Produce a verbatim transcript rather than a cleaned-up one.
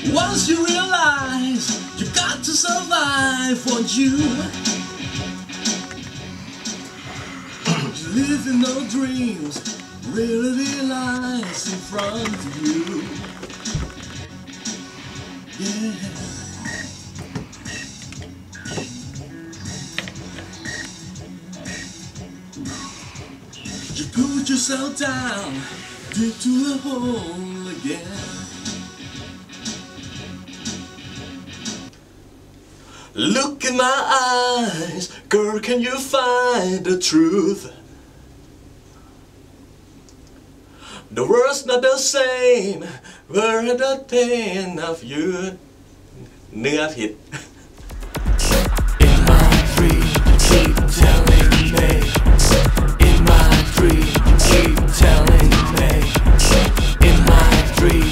Once you realize you got to survive, won't you? Living no dreams, reality lies in front of you. Yeah. You put yourself down deep to the hole again. Look in my eyes, girl, can you find the truth? The world's not the same, we're the pain of you. เนื้อผิด In my dream, keep telling me. In my dream, keep telling me. In my dream.